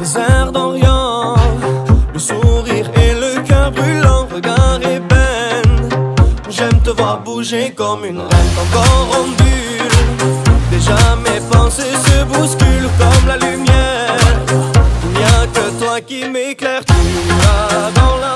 désert d'Orient, le sourire et le cœur brûlant, regard et peine. J'aime te voir bouger comme une reine, ton corps ondule. Déjà mes pensées se bousculent comme la lumière. Il n'y a que toi qui m'éclaire, tu vas dans la